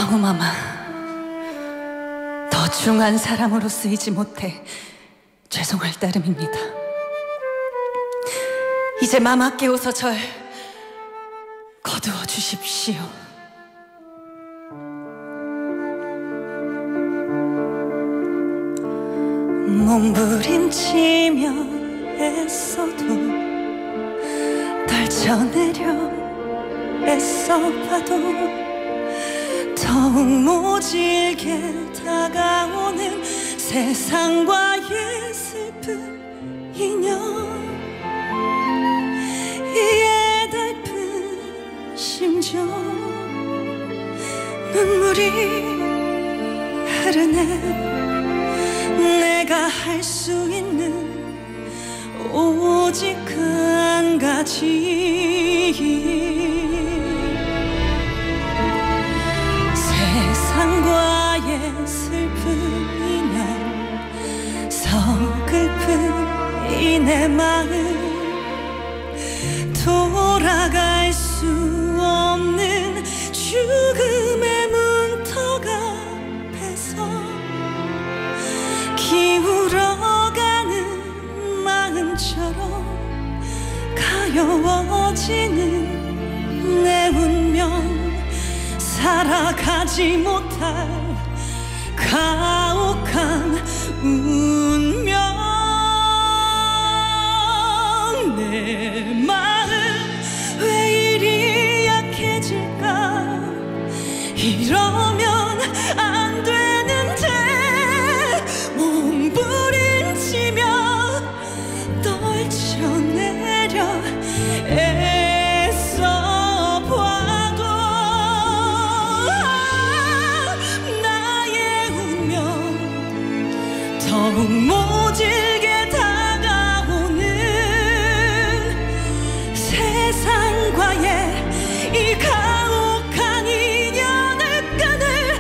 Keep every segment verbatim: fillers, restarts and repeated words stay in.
마마, 더 중한 사람으로 쓰이지 못해 죄송할 따름입니다. 이제 마마 깨워서 절 거두어 주십시오. 몸부림치며 애써도 떨쳐내려 애써봐도 더욱 모질게 다가오는 세상과의 슬픈 인연, 이 애달픈 심정, 눈물이 흐르네. 내가 할 수 있는 오직 그 한 가지, 세상과의 슬픈 인연, 서글픈 이 내 마음, 돌아갈 수 없는 죽음의 문턱 앞에서 기울어가는 마음처럼 가여워지는 내 운명, 살아가지 못할 가혹한 운명. 내 마음 왜 이리 약해질까? 이러면 안 되는데. 몸부림치며 떨쳐내려 애써봐도 나의 운명 더욱 모질게 다가오는 세상과의 이 가혹한 인연을 끊을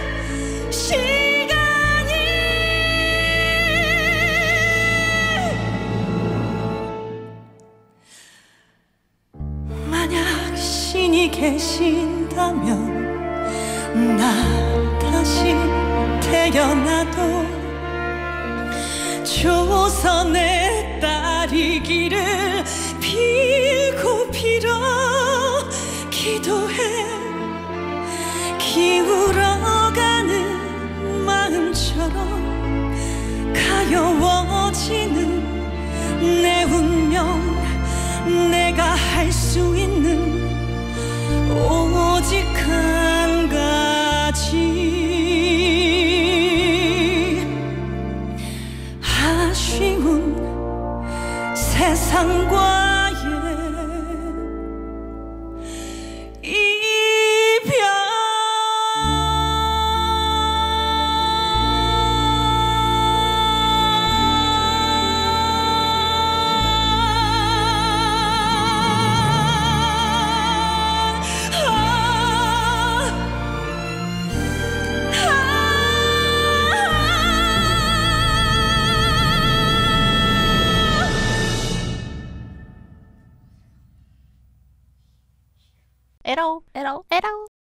시간이 만약 신이 계신다면 나 다시 태어나도 조선의 딸이기를 빌고 빌어 기도해. 기울어가는 마음처럼 가여워지는 내 운명, 내가 할 수 있는 오직 한 가지, 아쉬운 세상과의 이별. 에러 에러 에러